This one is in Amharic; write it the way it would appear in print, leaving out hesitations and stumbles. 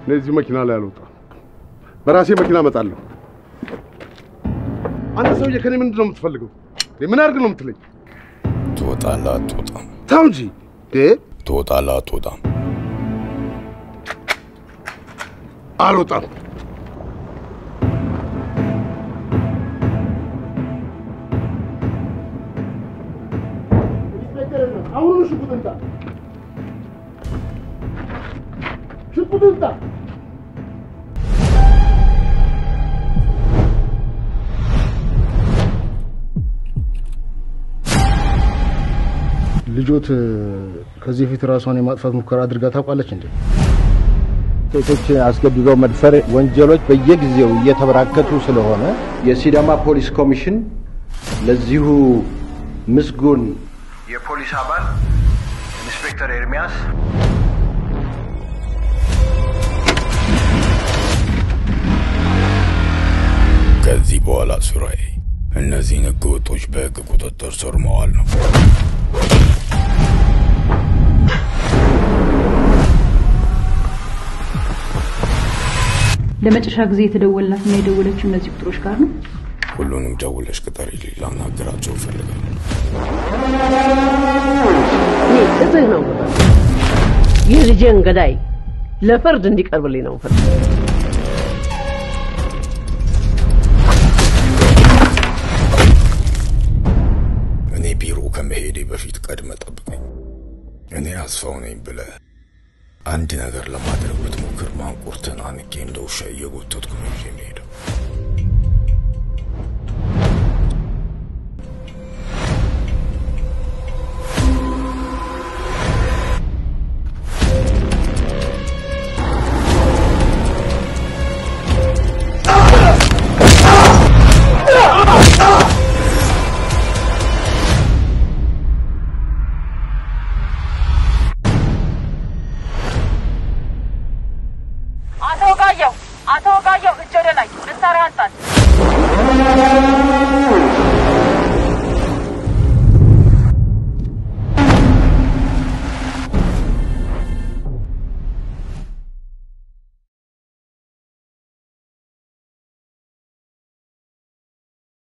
ለዚህ መኪና ላይ አልወጣም በራሴ መኪና መጣለሁ አንተ ሰውዬ ከኔ ምንድነው የምትፈልገው ምን አድርግ ነው የምትለኝ ትወጣለህ አትወጣም ተው እንጂ ትወጣለህ አትወጣም አልወጣም አሁን ሽጉጥንታ ልጆት ከዚህ ፊት ራሷን የማጥፋት ሙከራ አድርጋ ታውቃለች እንዴ ሴቶች አስገድዶ መድፈር ወንጀሎች በየጊዜው እየተበራከቱ ስለሆነ የሲዳማ ፖሊስ ኮሚሽን ለዚሁ ምስጉን የፖሊስ አባል ኢንስፔክተር ኤርሚያስ ከዚህ በኋላ ስራዬ እነዚህ ህገወጦች በህግ ቁጥጥር ስር መዋል ነው ለመጨረሻ ጊዜ የተደወለላትና የደወለችው እነዚህ ቁጥሮች ጋር ነው ሁሉንም ደውለሽ ቅጠሪ ላናገራቸው ፈልጋለሁ እዚህ ነው የልጄን ገዳይ ለፍርድ እንዲቀርብልኝ ነው እኔ ቢሮ ከመሄዴ በፊት ቀድመ ጠብቀኝ እኔ አስፋው ነኝ ብለህ አንድ ነገር ለማድረግ ብትሞክር ማንቁርትን አንቄ እንደ ውሻ እየጎተትኩ ነው የሚሄደው አቶ ጋየው እጆ ደላይ መሳሪያ አንጣት